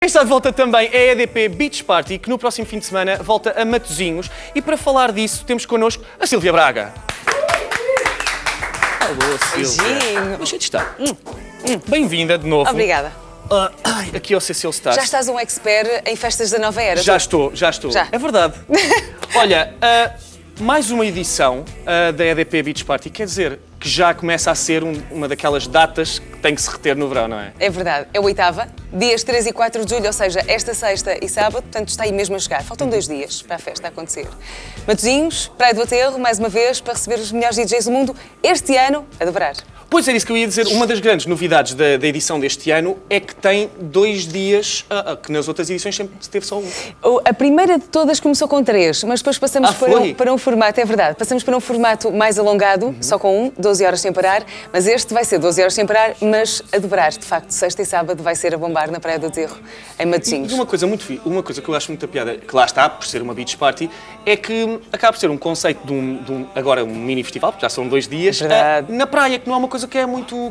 Está de volta também a EDP Beach Party, que no próximo fim de semana volta a Matosinhos. E para falar disso, temos connosco a Sílvia Braga. Alô, Sílvia. Beijinho. Deixa de estar. Bem-vinda de novo. Obrigada. Aqui ao CC Stars. Já estás um expert em festas da nova era? Já estou. Já. É verdade. Olha, mais uma edição da EDP Beach Party, quer dizer que já começa a ser uma daquelas datas que tem que se reter no verão, não é? É verdade. É a oitava, dias 3 e 4 de julho, ou seja, esta sexta e sábado, portanto está aí mesmo a chegar. Faltam 2 dias para a festa acontecer. Matosinhos, Praia do Aterro, mais uma vez, para receber os melhores DJs do mundo, este ano, a dobrar. Pois é, isso que eu ia dizer. Uma das grandes novidades da edição deste ano é que tem 2 dias, que nas outras edições sempre teve só um. A primeira de todas começou com 3, mas depois passamos para um formato, é verdade, passamos para um formato mais alongado, só com 12 horas sem parar, mas este vai ser 12 horas sem parar, mas a dobrar, de facto, sexta e sábado vai ser a bombar na Praia do Aterro, em Matosinhos. E uma coisa que eu acho muita piada, que lá está, por ser uma beach party, é que acaba por ser um conceito de agora um mini festival, porque já são 2 dias, na praia, que não é uma coisa que é muito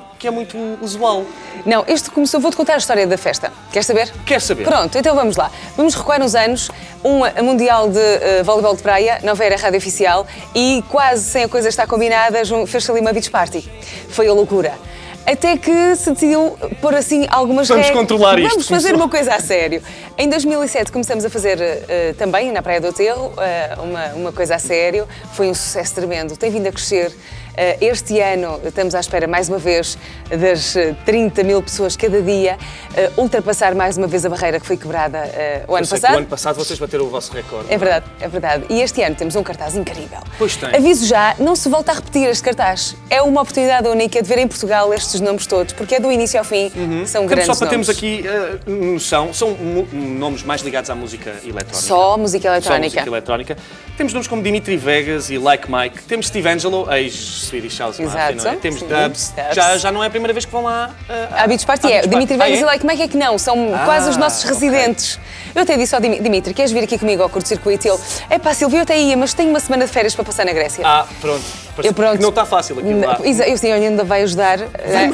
usual. Não, este começou, vou-te contar a história da festa. Queres saber? Quero saber. Pronto, então vamos lá. Vamos recuar uns anos, a Mundial de Voleibol de Praia, Nova Era Rádio Oficial, e quase sem a coisa estar combinada, fez-se ali uma beach party. Foi a loucura. Até que se decidiu pôr assim algumas regras. Vamos controlar isto. Vamos fazer uma coisa a sério. Em 2007 começamos a fazer também na Praia do Aterro uma coisa a sério. Foi um sucesso tremendo. Tem vindo a crescer. Este ano estamos à espera mais uma vez das 30 mil pessoas cada dia, ultrapassar mais uma vez a barreira que foi quebrada o ano passado. O ano passado vocês bateram o vosso recorde. É verdade, é verdade. E este ano temos um cartaz incrível. Pois tem. Aviso já, não se volta a repetir este cartaz. É uma oportunidade única de ver em Portugal estes nomes todos, porque é do início ao fim, são grandes nomes. Só para termos nomes. aqui noção, são nomes mais ligados à música eletrónica. Só música eletrónica. Só música eletrónica. Temos nomes como Dimitri Vegas e Like Mike. Temos Steve Angelo, ex-Swedish House Mafia, não é? Temos Dubs. Já não é a primeira vez que vão lá à Beach Party. Dimitri Vegas e Like Mike é que não, são quase os nossos residentes. Eu até disse ao Dimitri, queres vir aqui comigo ao curto-circuito? Ele, Silvia, eu até ia, mas tenho uma semana de férias para passar na Grécia. Pronto. Pronto. Não está fácil aquilo lá. Eu sim, ainda vai ajudar. Vem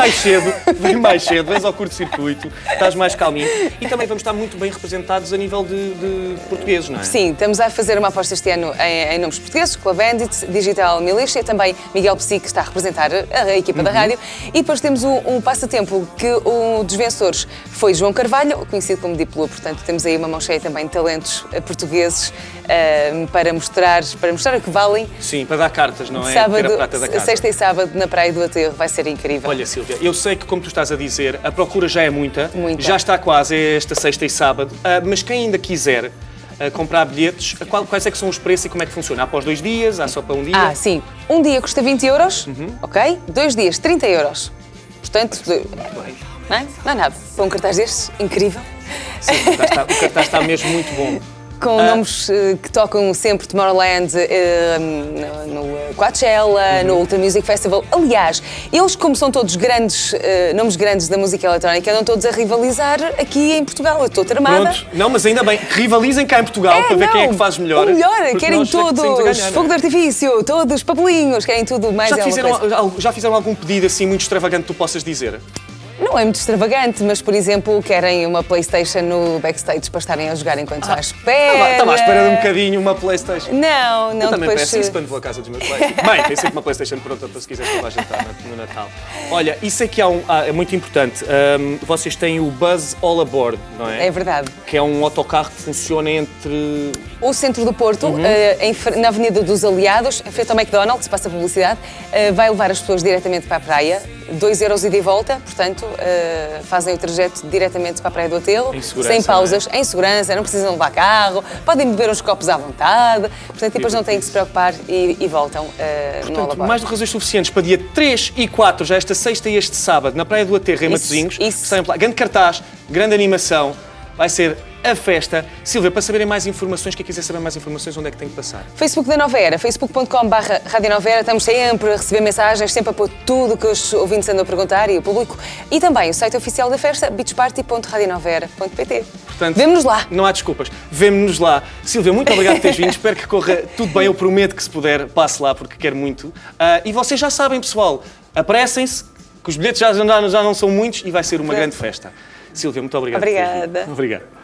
mais cedo, vens ao curto-circuito, estás mais calminho. E também vamos estar muito bem representados a nível de portugueses, não é? Sim, estamos a fazer uma aposta este ano em nomes portugueses, Club Bandit, Digital Militia, também Miguel Psi, que está a representar a equipa da rádio. E depois temos um passatempo que um dos vencedores foi João Carvalho, conhecido como Deep Blue, portanto temos aí uma mão cheia também de talentos portugueses para mostrar o que valem. Sim, para dar cartas, não é? Sábado, ter a prata da casa. Sexta e sábado na Praia do Aterro, vai ser incrível. Olha, Sílvia, eu sei que, como tu estás a dizer, a procura já é muita. Já está quase esta sexta e sábado, mas quem ainda quiser comprar bilhetes, quais é que são os preços e como é que funciona? Após 2 dias? Há só para um dia? Sim. Um dia custa 20 euros, ok? 2 dias, 30 euros. Portanto, não é nada. Para um cartaz destes, incrível. Sim, o cartaz está mesmo muito bom. Com nomes que tocam sempre Tomorrowland, no Coachella, no Ultra Music Festival. Aliás, eles, como são todos nomes grandes da música eletrónica, andam todos a rivalizar aqui em Portugal. Eu estou tramada. Pronto. Não, mas ainda bem, rivalizem cá em Portugal para ver quem é que faz melhor. O melhor, querem todos fogo de artifício, todos papelinhos, querem tudo mais. Já fizeram algum pedido assim muito extravagante que tu possas dizer? Não é muito extravagante, mas, por exemplo, querem uma PlayStation no backstage para estarem a jogar enquanto à espera. Estava à espera de um bocadinho uma PlayStation. Não. Eu também depois... peço isso quando vou à casa dos meus pais. Bem, tem sempre uma PlayStation pronta para se quiser que vais entrar no Natal. Olha, isso aqui é muito importante. Vocês têm o Buzz All Aboard, não é? É verdade. Que é um autocarro que funciona entre... O centro do Porto, na Avenida dos Aliados, em frente ao McDonald's, se passa publicidade, vai levar as pessoas diretamente para a praia, 2 euros ida e volta, portanto, fazem o trajeto diretamente para a Praia do Aterro, sem pausas, em segurança, não precisam levar carro, podem beber uns copos à vontade, portanto, depois não têm que se preocupar e voltam no All Aboard. Mais do que razões suficientes para dia 3 e 4, já esta sexta e este sábado, na Praia do Aterro, em Matosinhos. Grande cartaz, grande animação, vai ser a festa. Sílvia, para saberem mais informações, quem quiser saber mais informações, onde é que tem que passar? Facebook da Nova Era, facebook.com/Rádio Nova Era. Estamos sempre a receber mensagens, sempre a pôr tudo o que os ouvintes andam a perguntar e o público. E também o site oficial da festa, beachparty.radionovera.pt. Portanto, vemo-nos lá. Não há desculpas. Vemo-nos lá. Sílvia, muito obrigado por teres vindo. Espero que corra tudo bem. Eu prometo que, se puder, passe lá, porque quero muito. E vocês já sabem, pessoal, apressem-se, que os bilhetes já não são muitos e vai ser uma grande festa. Sílvia, muito obrigado. Obrigada. Obrigado.